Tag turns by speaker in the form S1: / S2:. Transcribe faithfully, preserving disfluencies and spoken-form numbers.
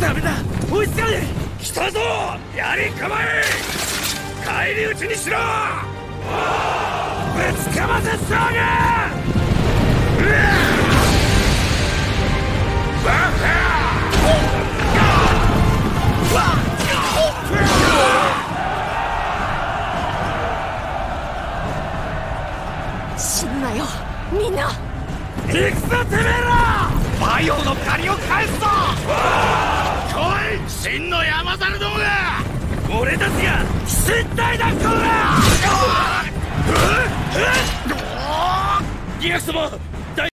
S1: ダメだ、追いつかね
S2: え。来たぞ、やり構え。返り討ちにしろ。ぶつかませそうが。バカ。
S3: 死ぬなよ、みんな。
S2: 行くぞてめえら。馬陽の借りを返すぞ。来い、真の山猿どもが。俺たちが身体だ、こら。ギラク様、